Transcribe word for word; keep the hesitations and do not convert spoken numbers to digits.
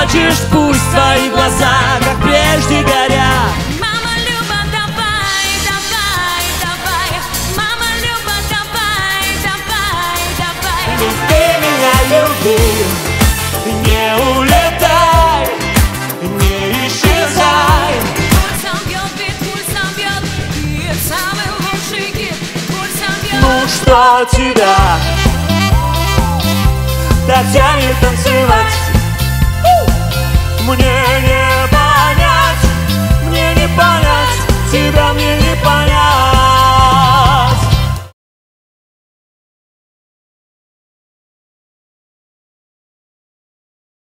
хочешь, пусть твои глаза, как прежде, горят. Мама Люба, давай, давай, давай. Мама Люба, давай, давай, давай. Ты меня люби, не улетай, не исчезай. Пульсом бьет, бит, пульсом бьет, бит, самый лучший гид. Пульсом бьет. Ну что тебя так тянет танцевать? Мне